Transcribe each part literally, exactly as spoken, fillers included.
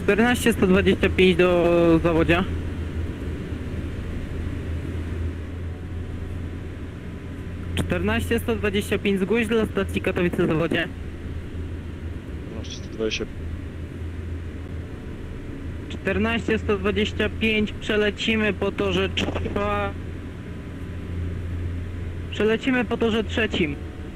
czternaście sto dwadzieścia pięć do zawodzia. czternaście sto dwadzieścia pięć zgłoś dla stacji Katowice zawodzie. czternaście sto dwadzieścia. czternaście sto dwadzieścia pięć przelecimy po torze trwa... Przelecimy po torze trzecim.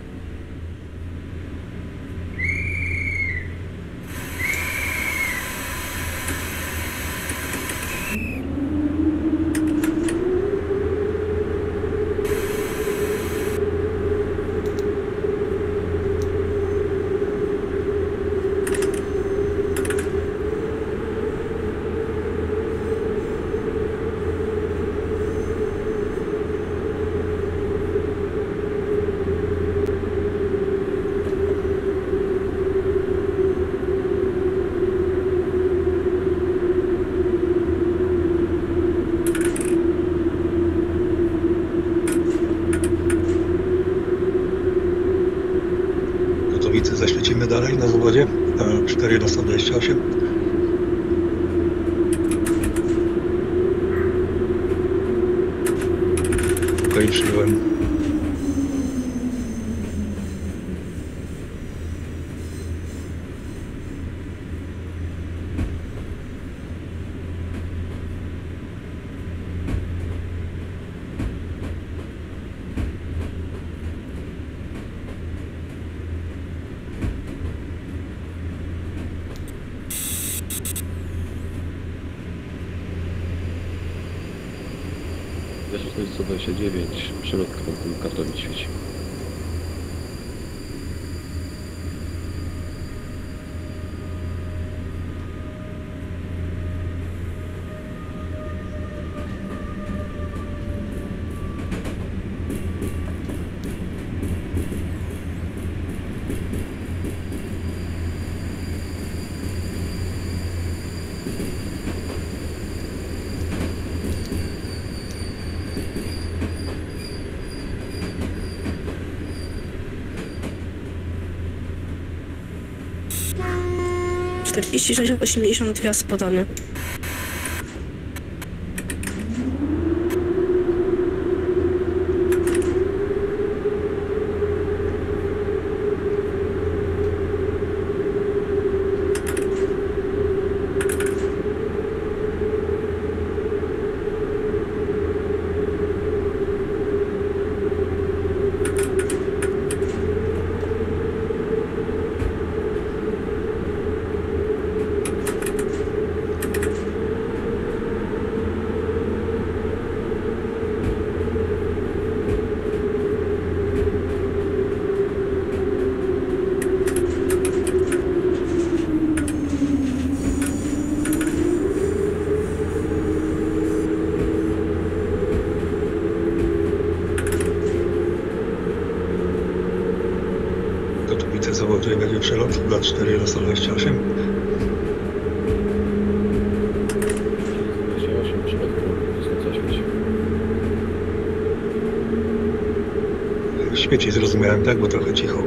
Zaślecimy dalej na zawodzie na cztery jeden sto dwadzieścia osiem. Okej, przyjąłem. sto dwadzieścia dziewięć, przelot Katowic świeci. czterdzieści sześć osiemdziesiąt wjazd podany. Zawodzie będzie przelot dla cztery jeden sto dwadzieścia osiem. dwadzieścia osiem, przelot do świeci. Świeci zrozumiałem, tak? Bo trochę cicho.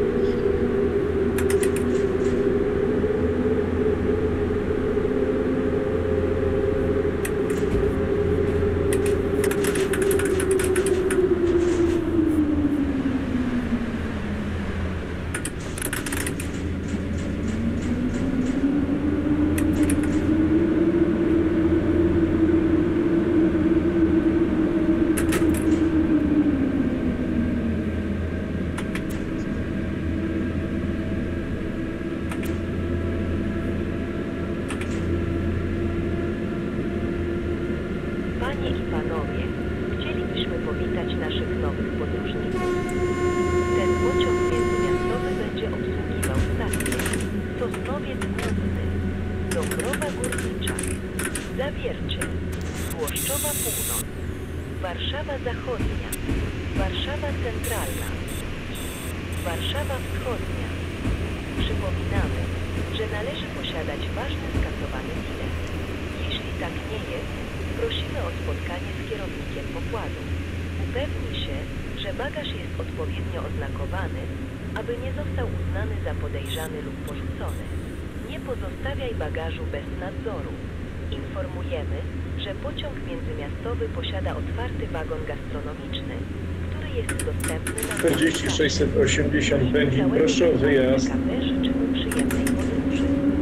Panie i panowie, chcielibyśmy powitać naszych nowych podróżników. Ten pociąg międzymiastowy będzie obsługiwał stacje Sosnowiec Główny, Dąbrowa Górnicza, Zawiercie, Włoszczowa Północ, Warszawa Zachodnia, Warszawa Centralna i Warszawa Wschodnia. Przypominamy, że należy posiadać ważny skasowany bilet. Jeśli tak nie jest, prosimy o spotkanie z kierownikiem pokładu. Upewnij się, że bagaż jest odpowiednio oznakowany, aby nie został uznany za podejrzany lub porzucony. Nie pozostawiaj bagażu bez nadzoru. Informujemy, że pociąg międzymiastowy posiada otwarty wagon gastronomiczny, który jest dostępny na czterdzieści sześćset osiemdziesiąt będzie. Proszę o wyjazd. K P życzy mu przyjemnej podróży.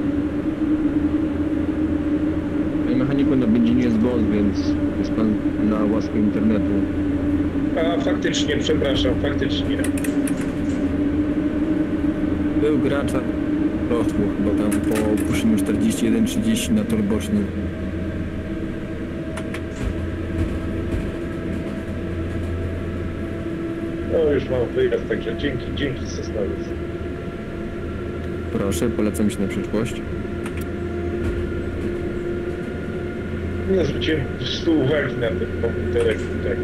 Panie mechaniku, na benzinie jest boss, więc jest pan na łaskę internetu. A faktycznie, przepraszam, faktycznie. Był gracz, rosło chyba tam po puszczeniu czterdzieści jeden trzydzieści na tor boczny. No już mam wyjazd, także dzięki, dzięki Sosnowiec. Proszę, polecam się na przyszłość. Nie zwróciłem stu uwagi na ten komputerek tutaj.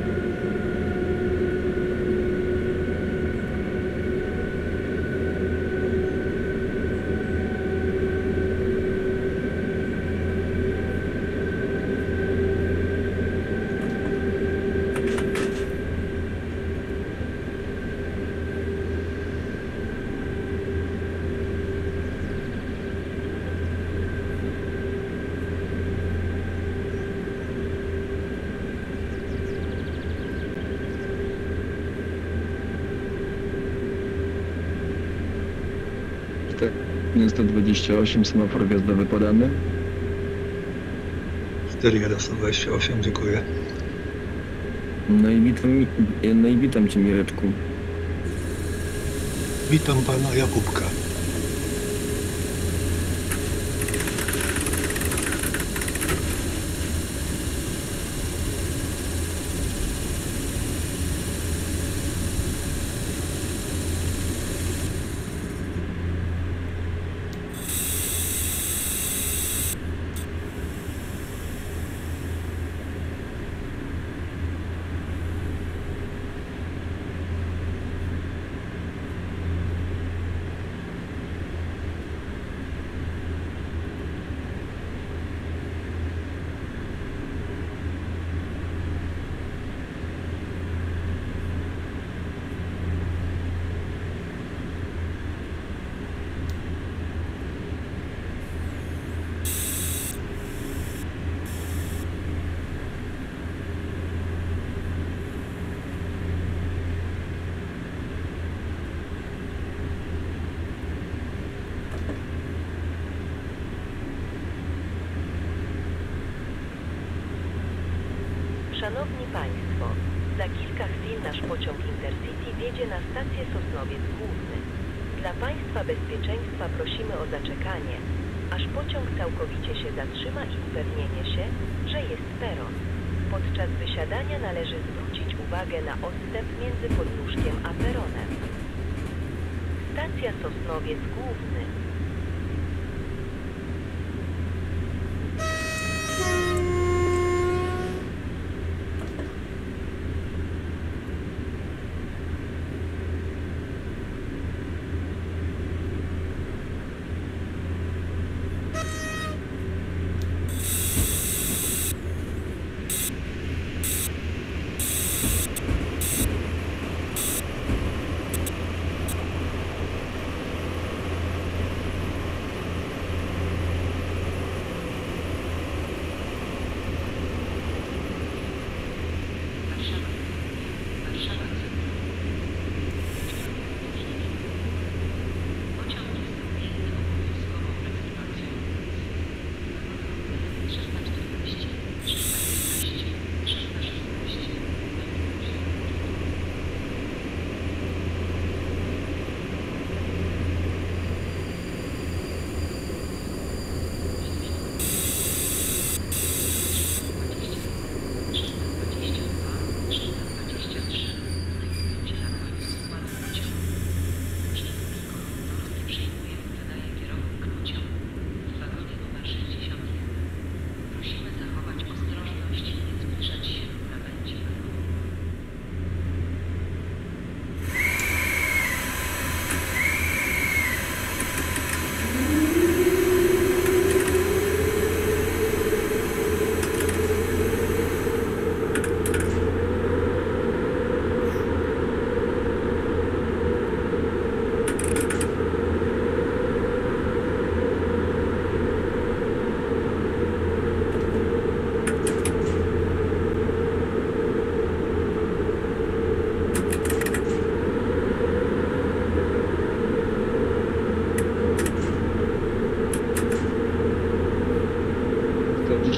sto dwadzieścia osiem, semafor wjazdowy podany. cztery jeden sto dwadzieścia osiem, dziękuję. No i witam, no i witam cię, Mireczku. Witam pana Jakubka. Szanowni Państwo, za kilka chwil nasz pociąg Intercity wjedzie na stację Sosnowiec Główny. Dla Państwa bezpieczeństwa prosimy o zaczekanie, aż pociąg całkowicie się zatrzyma i upewnienie się, że jest peron. Podczas wysiadania należy zwrócić uwagę na odstęp między podnóżkiem a peronem. Stacja Sosnowiec Główny.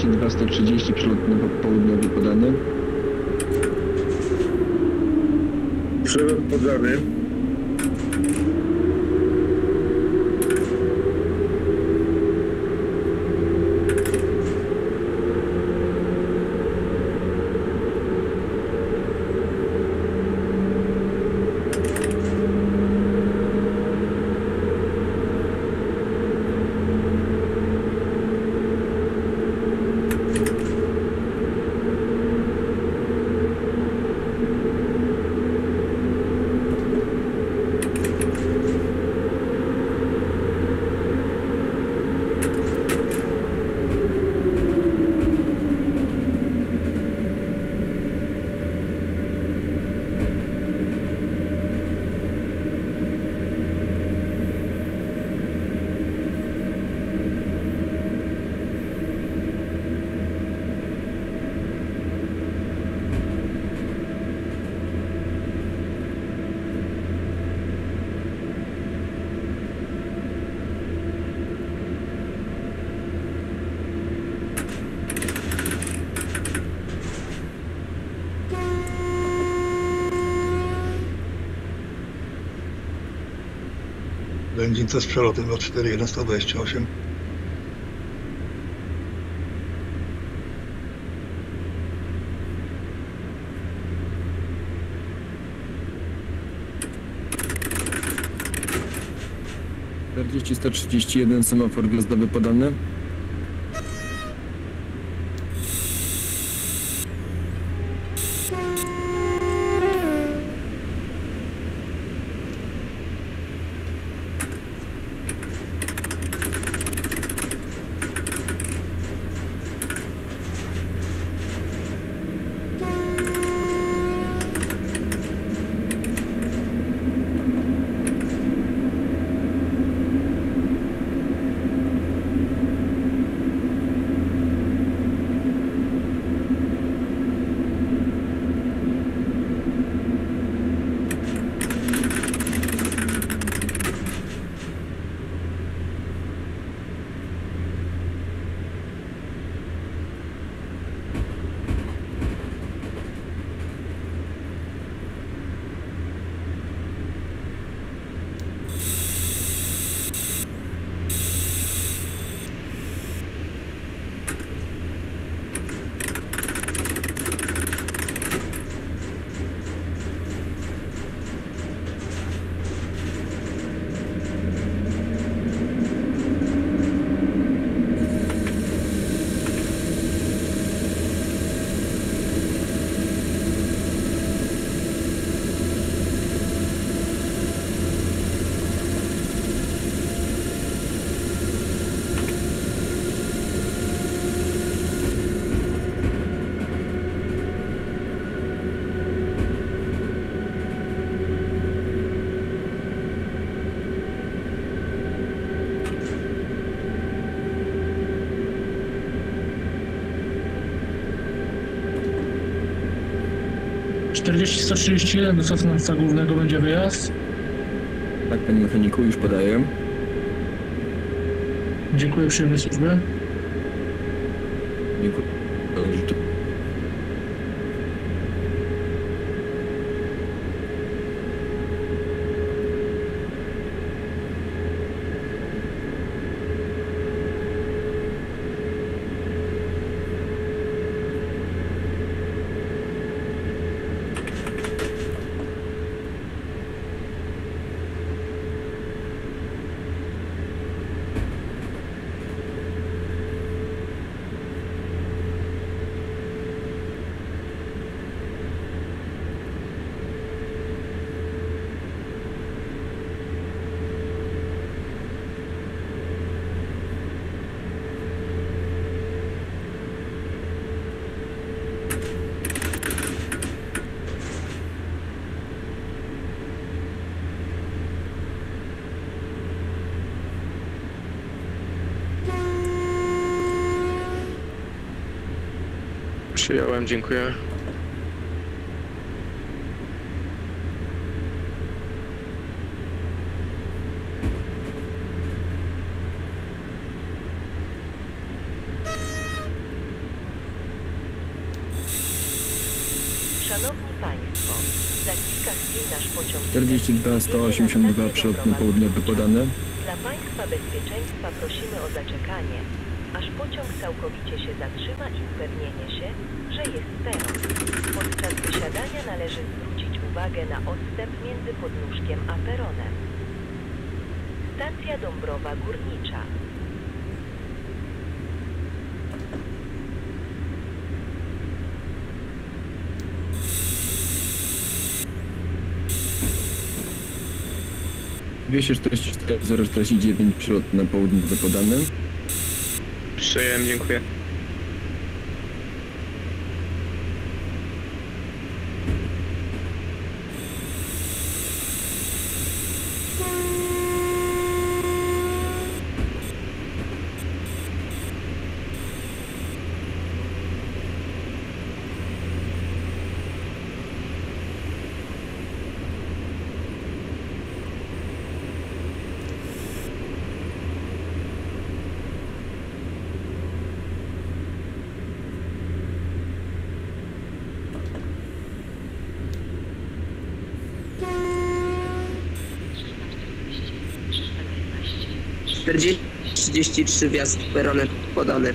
czterdzieści dwa sto trzydzieści, przelot na południowy podany. Przelot podany. Będzińce z przelotem lot cztery jeden sto dwadzieścia osiem. czterdzieści sto trzydzieści jeden, semafor gwiazdowy podany. czterdzieści sto trzydzieści jeden do Sosnowca Głównego będzie wyjazd. Tak, panie mechaniku, już podaję. Dziękuję, przyjemnej służby. Dziękuję. Życzę. Przyjąłem, dziękuję. Szanowni Państwo, za kilka chwil nasz pociąg czterdzieści dwa sto osiemdziesiąt dwa przelot na południowy podane. Dla Państwa bezpieczeństwa prosimy o zaczekanie, aż pociąg całkowicie się zatrzyma i upewnienie się, że jest peron. Podczas wysiadania należy zwrócić uwagę na odstęp między podnóżkiem a peronem. Stacja Dąbrowa Górnicza. dwieście czterdzieści cztery zero czterdzieści dziewięć przelot na południowy podane. Przyjąłem, dziękuję. czterdzieści trzydzieści trzy wjazd peronem podany.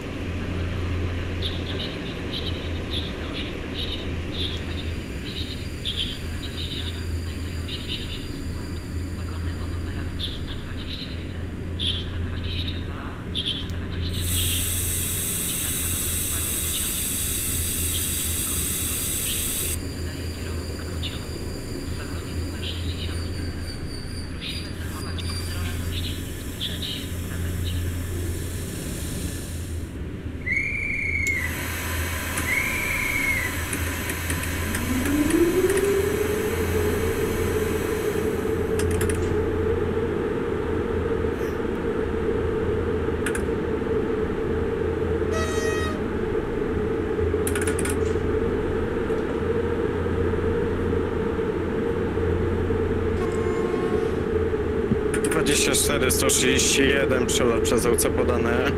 dwadzieścia cztery sto trzydzieści jeden przelot przez U C podane.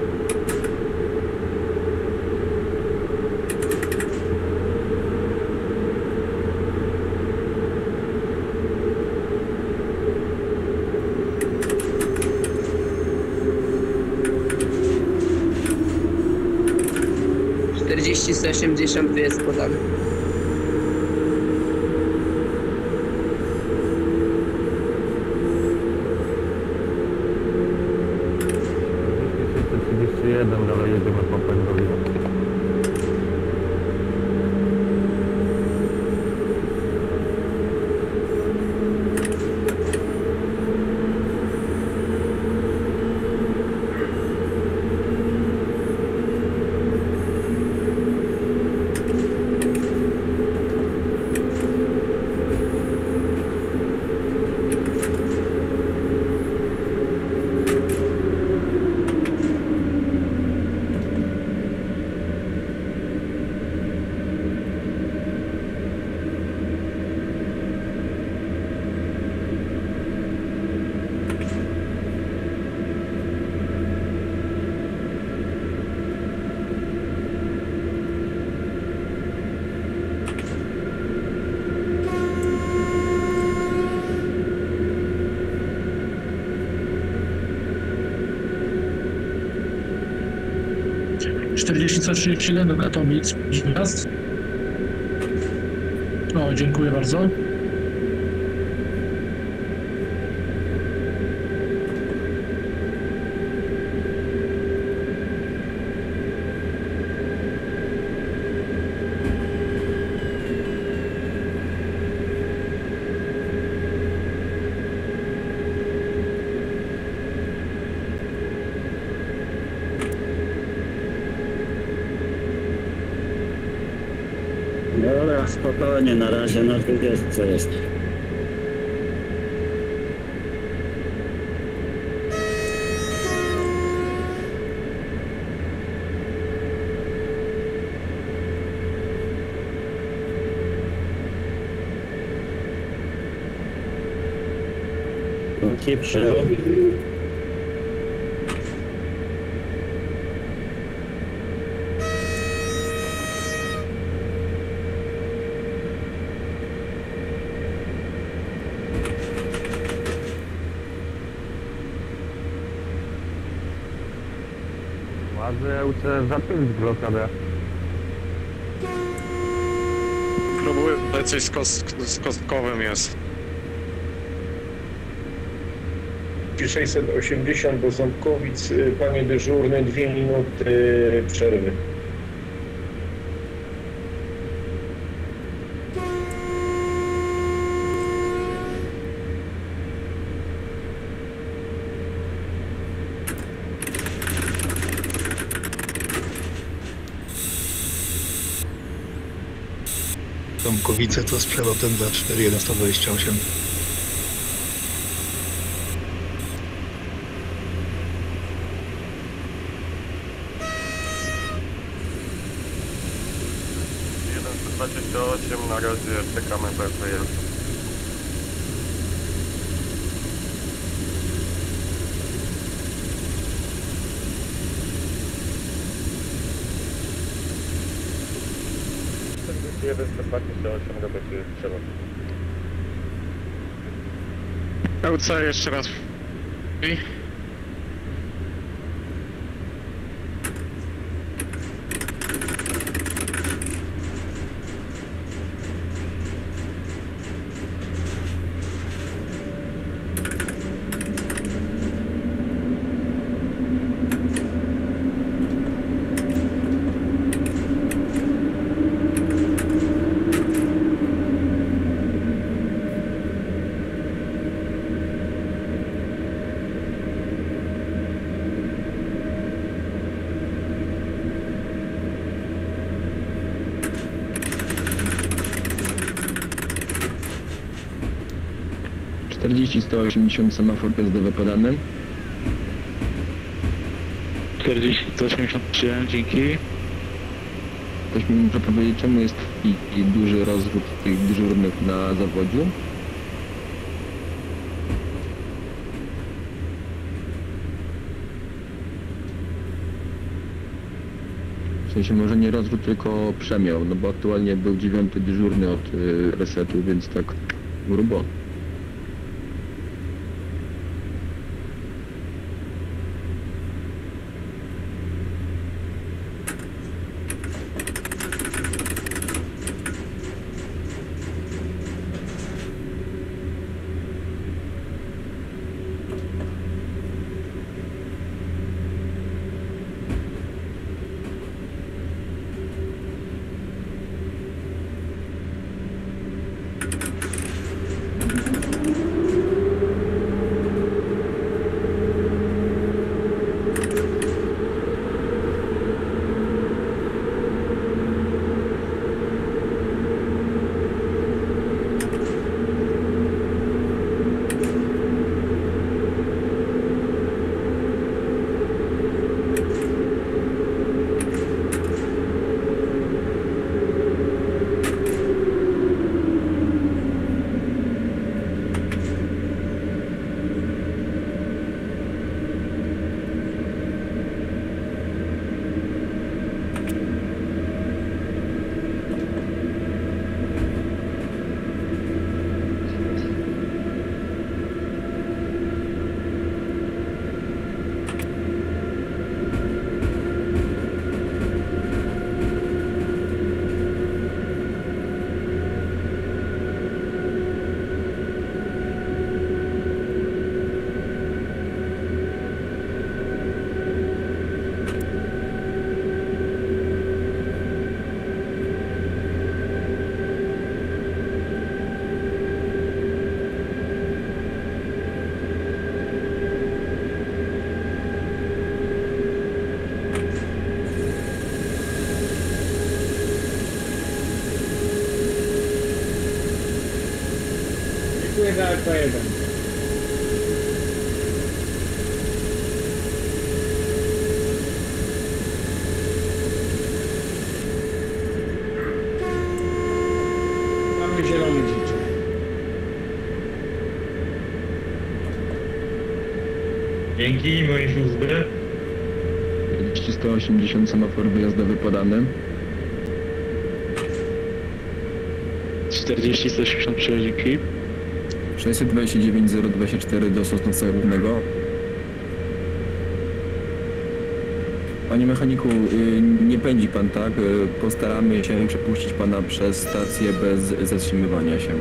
czterdzieści sto osiemdziesiąt wjazd podany. trzydzieści jeden, ale jedziemy po pędowi. czterdzieści sto trzydzieści jeden do Katowic. Wjazd. O, dziękuję bardzo. Dobra, spokojnie, na razie na dwudziestce jest. Taki przelot. Bazy U C zapiąć blokadę. Próbuję, ale coś z, kost, z kostkowym jest. sześćset osiemdziesiąt do Ząbkowic, y, panie dyżurny, dwie minuty y, przerwy. Tomkowice to z przelotem za cztery jeden sto dwadzieścia osiem. jeden sto dwadzieścia osiem, na razie czekamy bez wyjazdu. jeden sto dwadzieścia osiem, gotowy jest przelot. U C jeszcze raz. I? czterdzieści sto osiemdziesiąt semafor jazdowy podany. czterdzieści sto osiemdziesiąt trzy, dzięki. Ktoś mi może powiedzieć, czemu jest taki duży rozrzut tych dyżurnych na zawodziu? W sensie może nie rozrzut, tylko przemiał, no bo aktualnie był dziewiąty dyżurny od y, resetu, więc tak grubo. Dziękuję za Alfa jeden. Mamy zielony życzę. Dzięki, moje służby. czterdzieści sto osiemdziesiąt semafor wyjazdowy podany. czterdzieści sto osiemdziesiąt trzy, dzięki. sześćset dwadzieścia dziewięć zero dwadzieścia cztery do Sosnowca Głównego. Panie mechaniku, y, nie pędzi pan, tak? Y, Postaramy się przepuścić pana przez stację bez zatrzymywania się.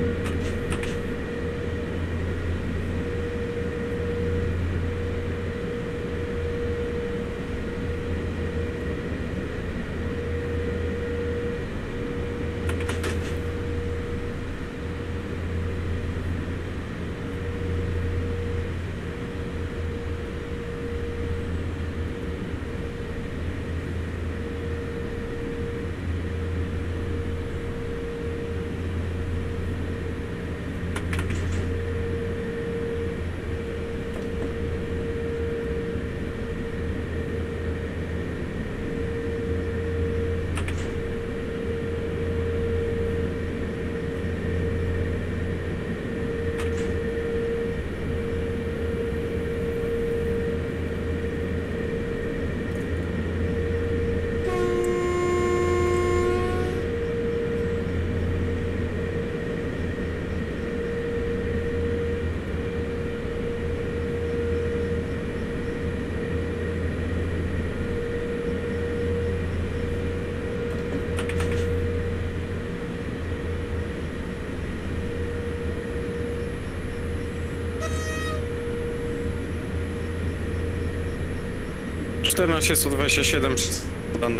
czternaście sto dwadzieścia siedem dane.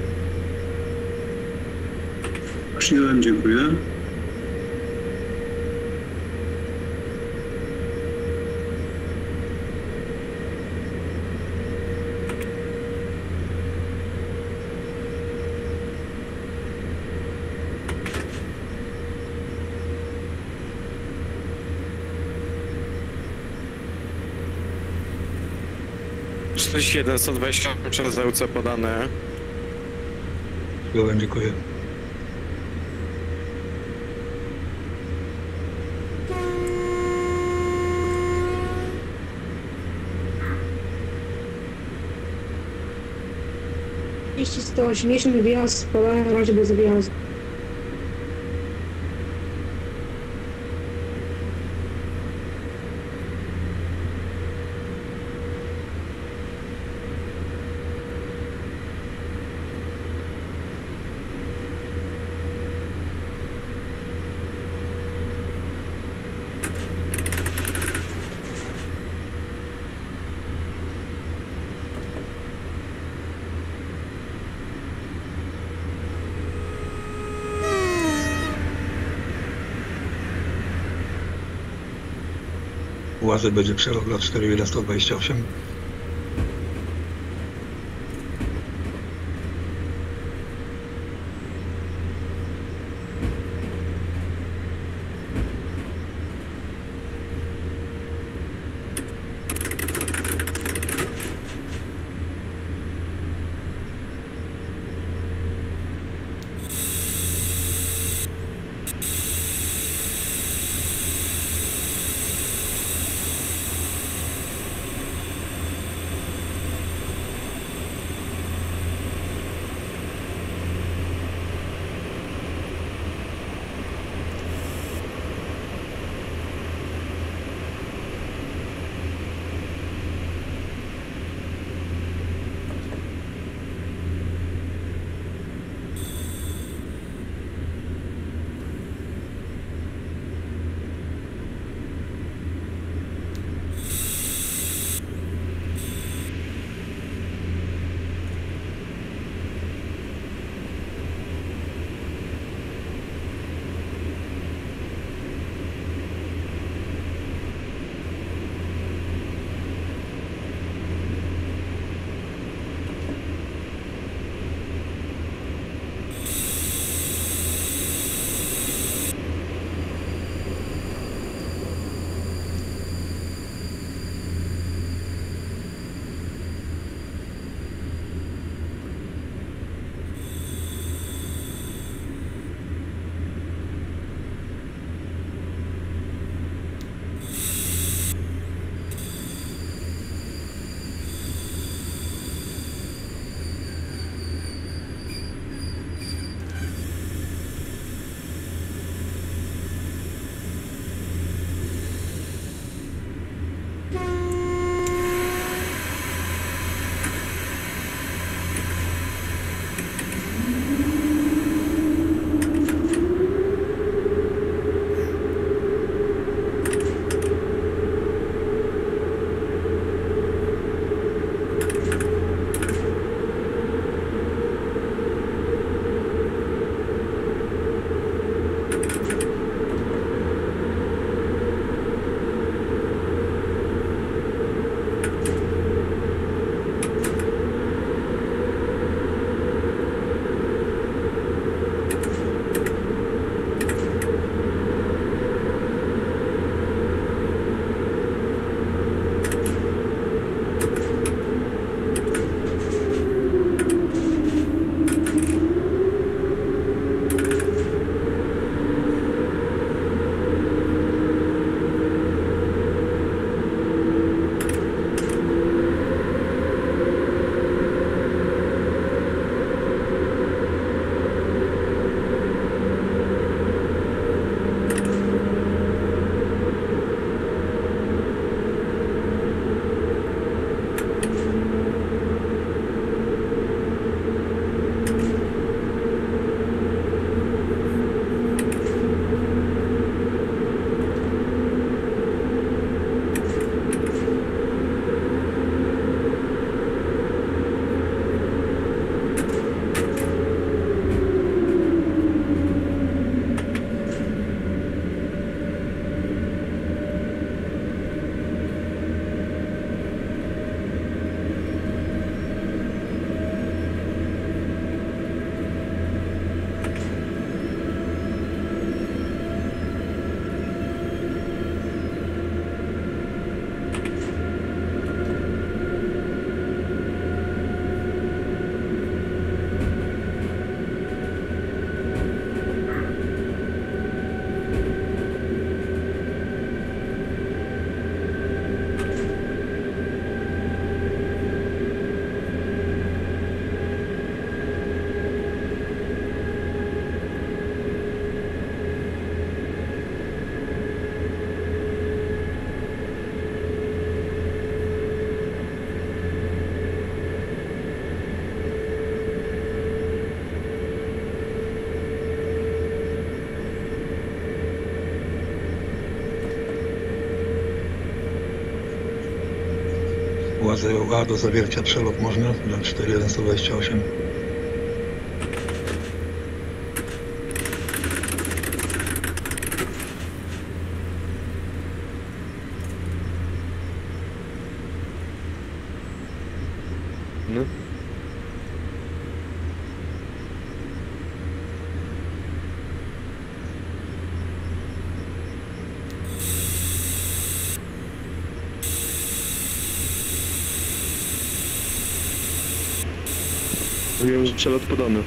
Przyjąłem, dziękuję. czterdzieści jeden sto dwadzieścia przez E U C podane. Przyjąłem, dziękuję. sto osiemdziesiąt wyjazd, podałem na razie bez wyjazdu. Łazy będzie przelot dla cztery jeden sto dwadzieścia osiem. Władze A do zawiercia przelot można dla cztery jeden sto dwadzieścia osiem. No. Wiem, że przelot podany.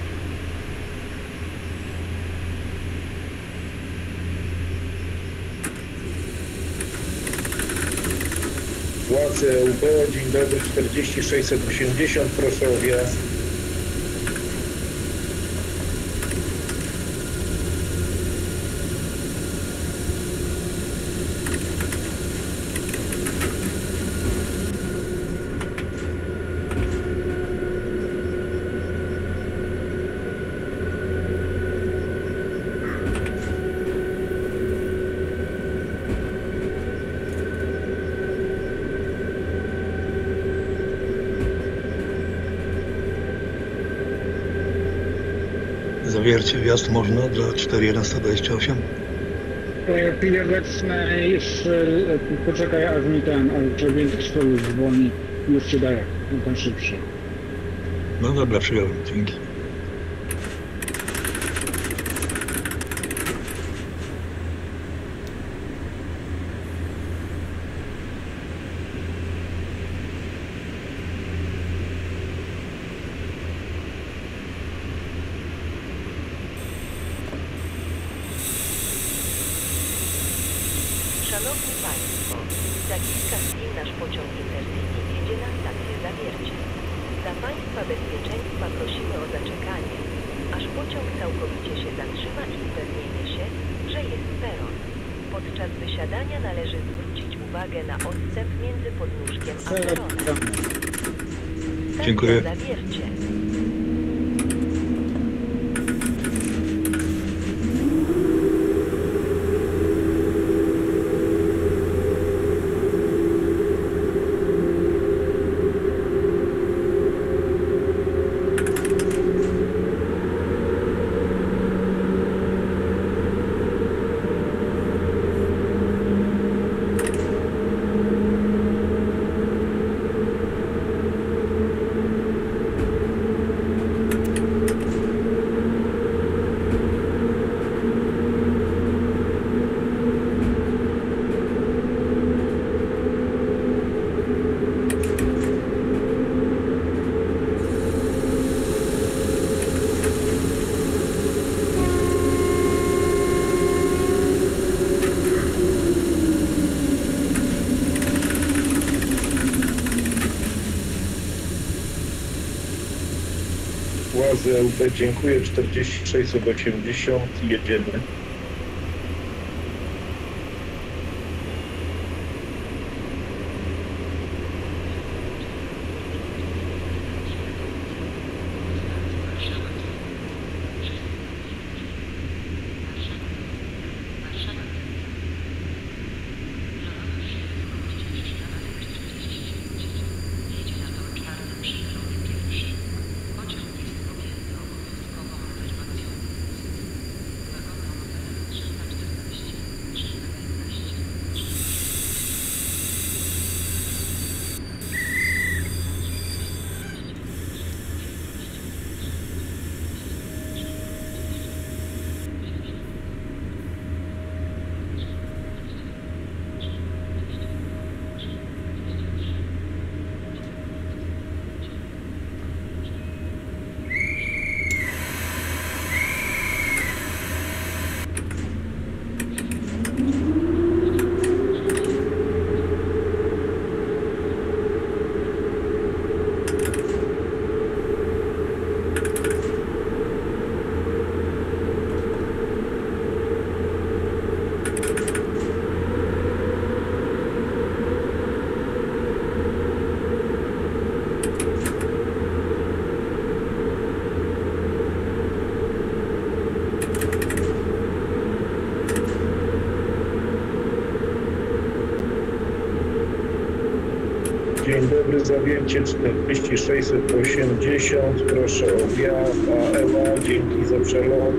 Władze U B, dzień dobry, czterdzieści sześćset osiemdziesiąt, proszę o wjazd. Zawiercie wjazd można dla cztery jeden sto dwadzieścia osiem. Chwilę obecne jeszcze poczekaj, aż mi ten, aż więcej szkoły dzwoni, już ci daję, ten szybszy. No dobra, przyjąłem, dzięki. Szanowni Państwo, za kilka chwil nasz pociąg Intercity wjedzie na stację Zawiercie. Dla Państwa bezpieczeństwa prosimy o zaczekanie, aż pociąg całkowicie się zatrzyma i upewnienie się, że jest peron. Podczas wysiadania należy zwrócić uwagę na odstęp między podnóżkiem a peronem. Stacja Dziękuję. Zawiercie. Władze L B, dziękuję, czterdzieści sześćset osiemdziesiąt, jedziemy. Dzień dobry, zawiercie czterdzieści sześćset osiemdziesiąt, proszę o wjazd, a Ewa, dzięki za przelot.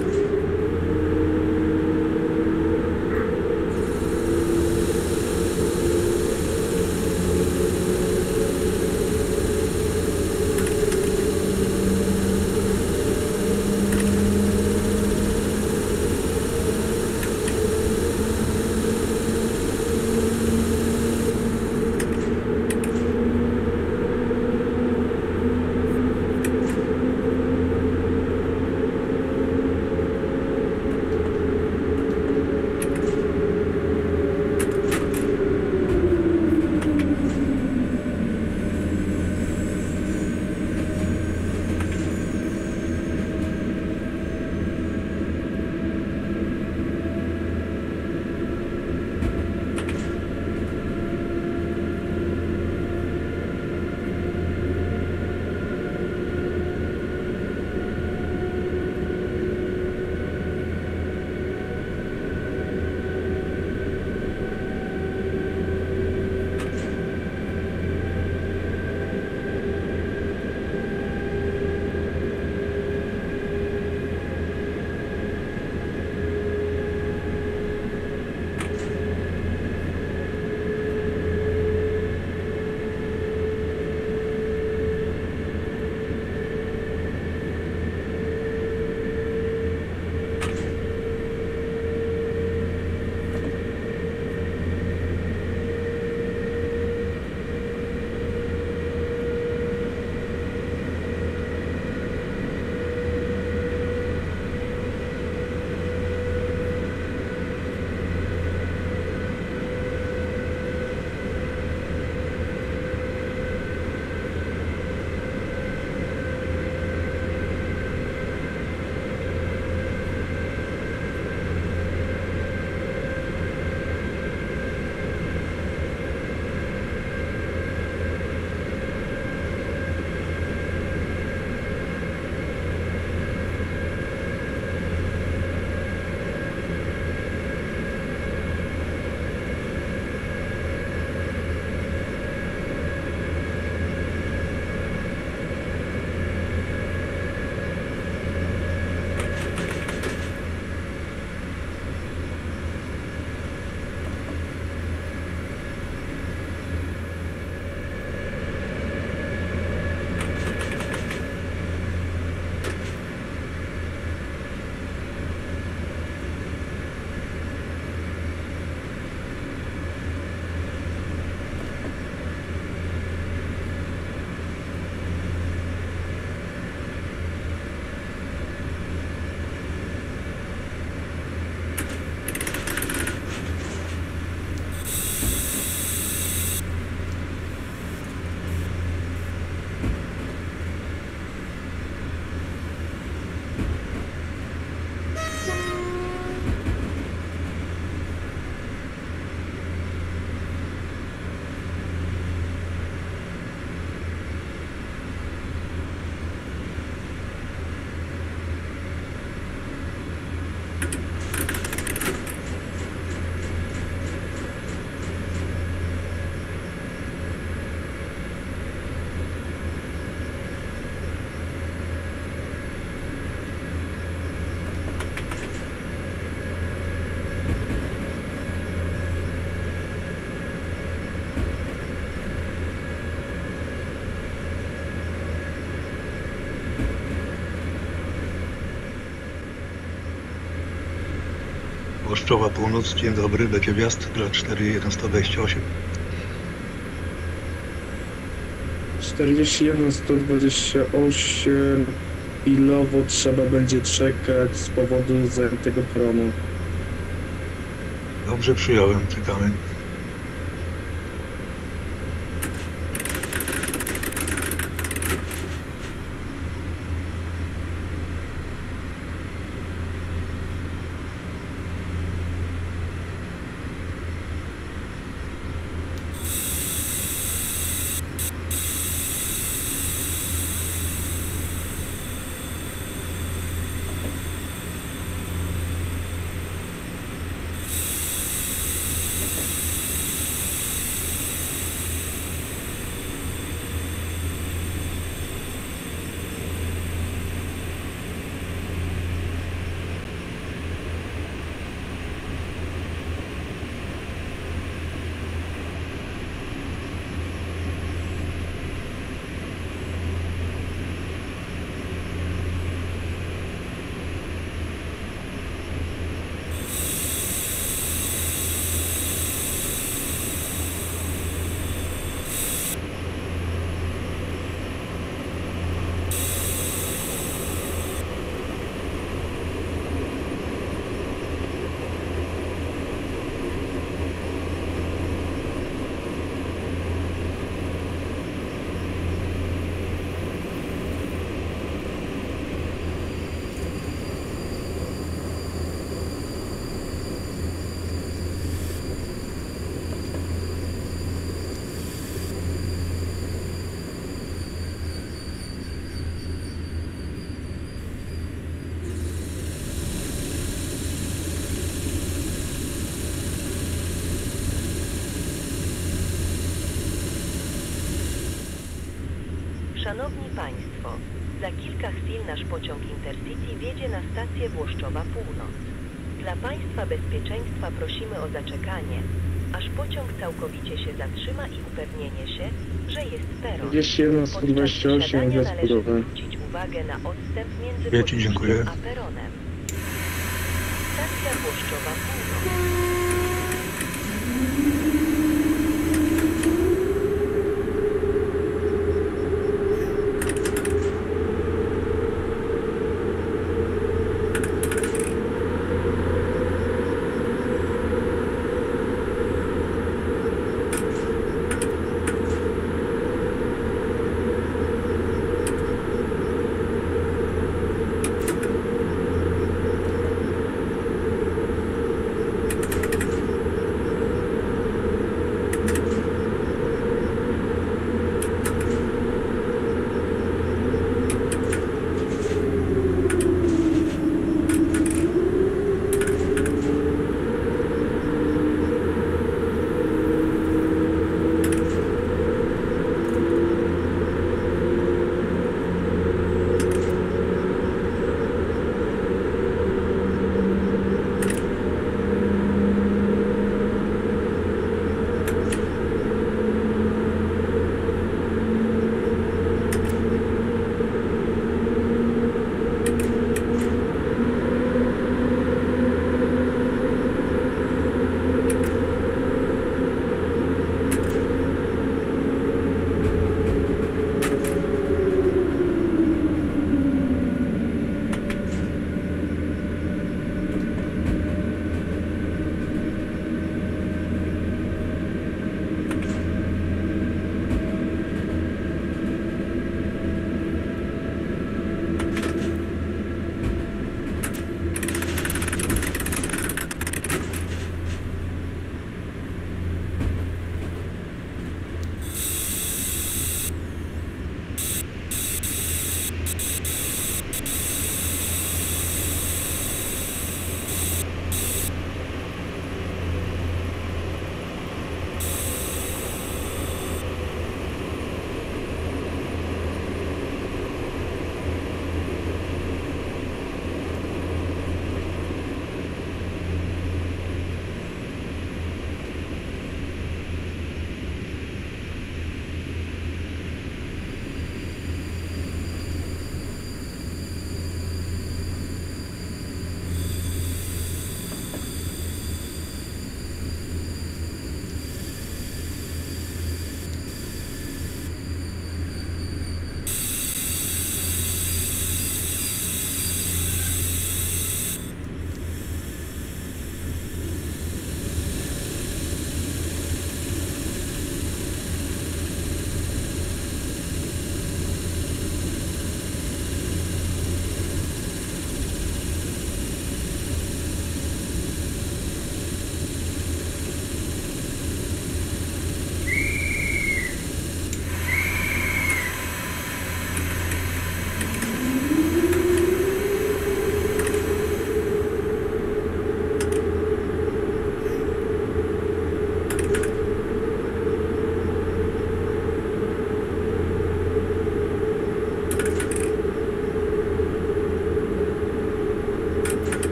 Pszczoła Północ, dzień dobry, będzie wjazd dla cztery jeden sto dwadzieścia osiem. czterdzieści jeden sto dwadzieścia osiem, chwilowo trzeba będzie czekać z powodu zajętego pronu. Dobrze, przyjąłem, czekamy. Szanowni Państwo, za kilka chwil nasz pociąg Intercity wjedzie na stację Włoszczowa Północ. Dla Państwa bezpieczeństwa prosimy o zaczekanie, aż pociąg całkowicie się zatrzyma i upewnienie się, że jest peron. dwieście jeden sto dwadzieścia osiem, Podczas wjazd należy porowy. zwrócić uwagę na odstęp między Ja ci dziękuję. pociągiem a peronem. Stacja Włoszczowa Północ.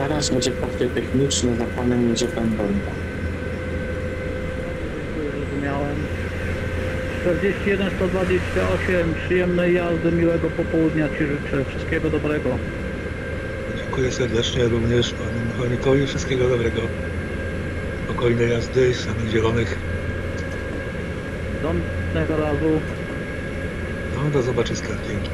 Teraz będzie pokój techniczny, za panem będzie pan Bonda. Zrozumiałem. czterdzieści jeden sto dwadzieścia osiem, przyjemnej jazdy, miłego popołudnia Ci życzę, wszystkiego dobrego. Dziękuję serdecznie również panu mechanikowi, wszystkiego dobrego. Spokojnej jazdy i samych zielonych. Do następnego razu. No, do zobaczyska. Dzięki.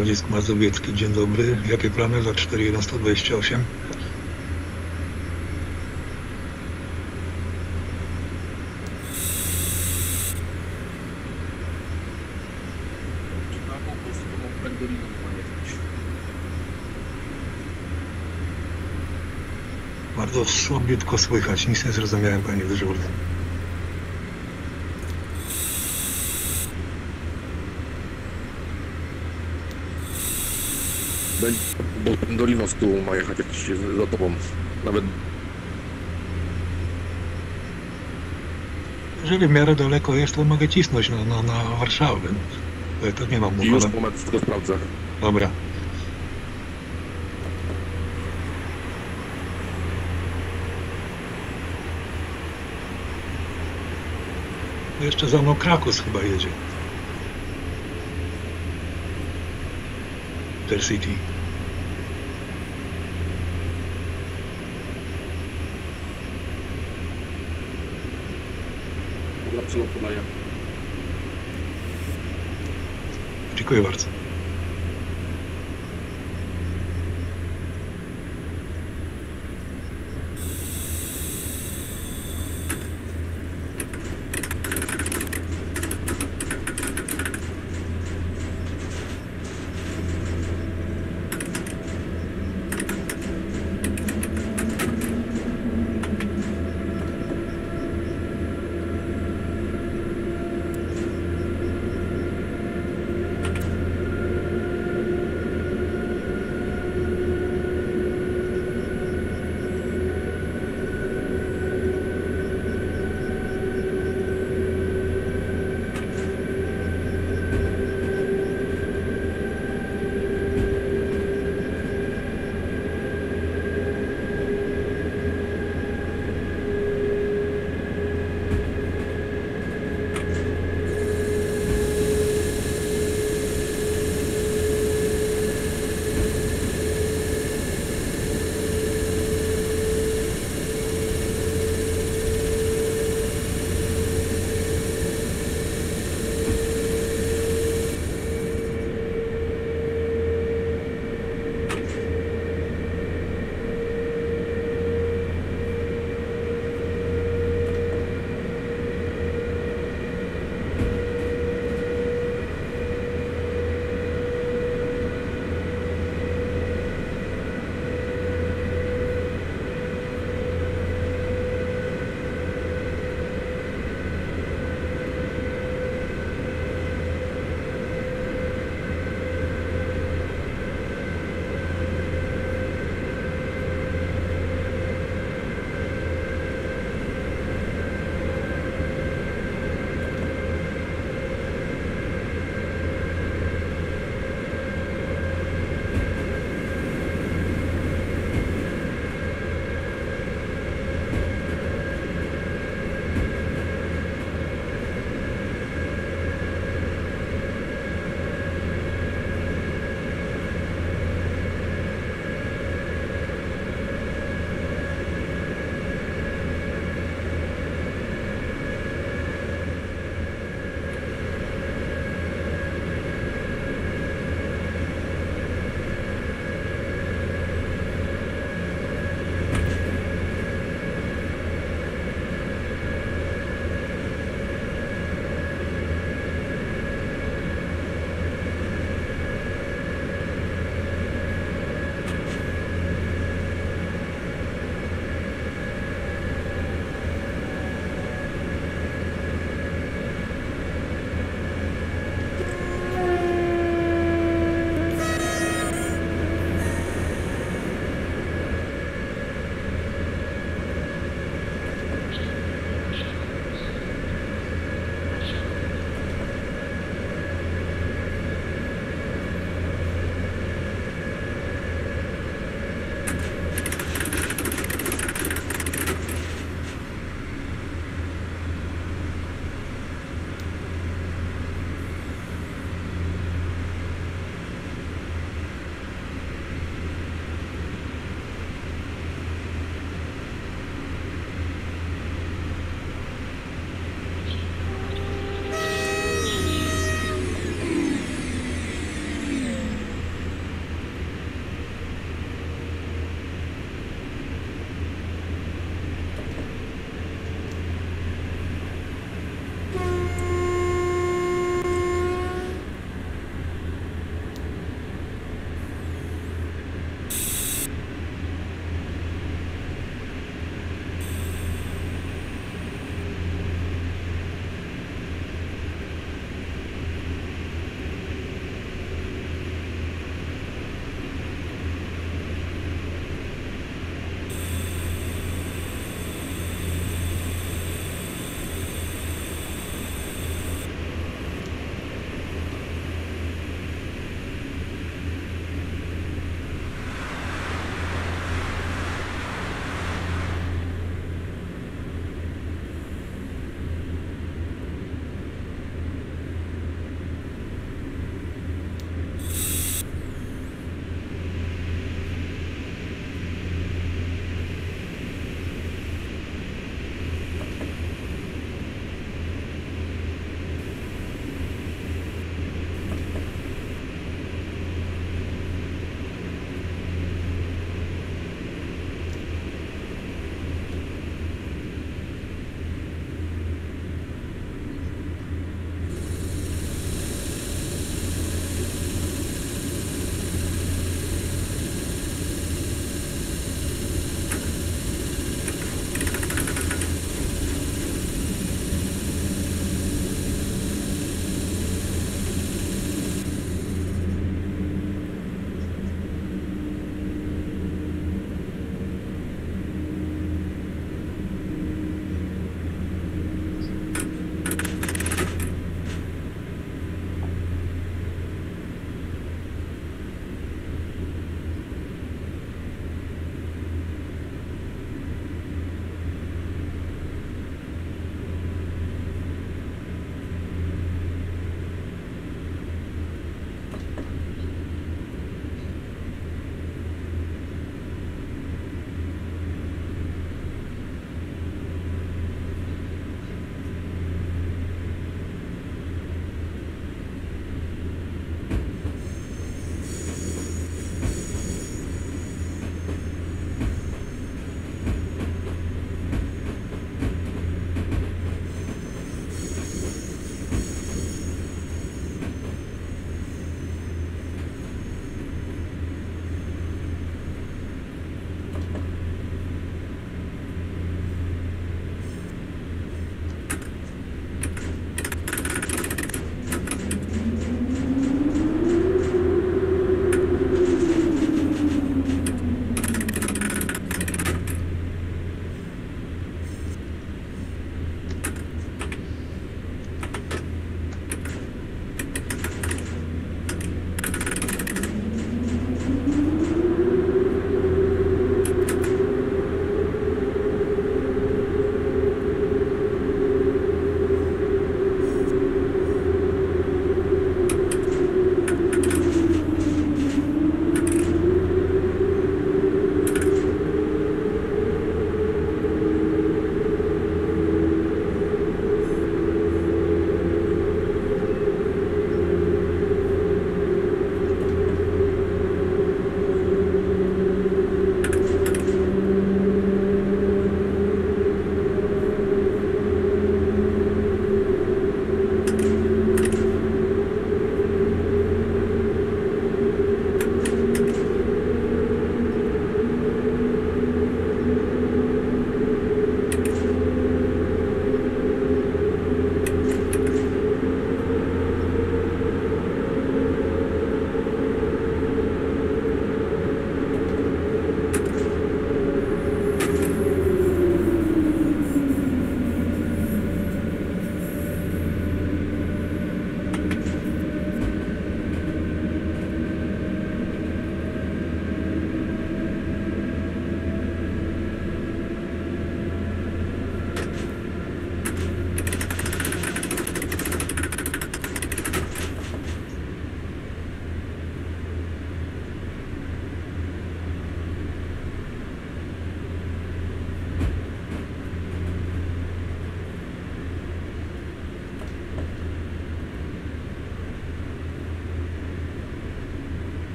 Grodzisk Mazowiecki, dzień dobry. Jakie plany za cztery jeden sto dwadzieścia osiem? Bardzo słabiutko słychać, nic nie zrozumiałem, panie dyżurny. Bo Pendolino z tyłu ma jechać jakiś za tobą. Nawet Jeżeli w miarę daleko jest, to mogę cisnąć na, na, na Warszawę. Ale to nie mam mowy. już moment, to sprawdzę. Dobra. Jeszcze za mną Krakus chyba jedzie. Intercity. Dla przelotu daję. Dziękuję bardzo.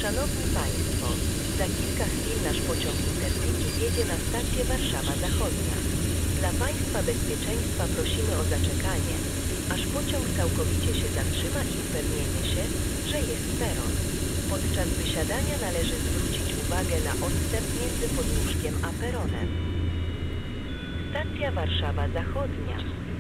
Szanowni Państwo, za kilka chwil nasz pociąg Intercity wjedzie na stację Warszawa Zachodnia. Dla Państwa bezpieczeństwa prosimy o zaczekanie, aż pociąg całkowicie się zatrzyma i upewnienie się, że jest peron. Podczas wysiadania należy zwrócić uwagę na odstęp między podnóżkiem a peronem. Stacja Warszawa Zachodnia.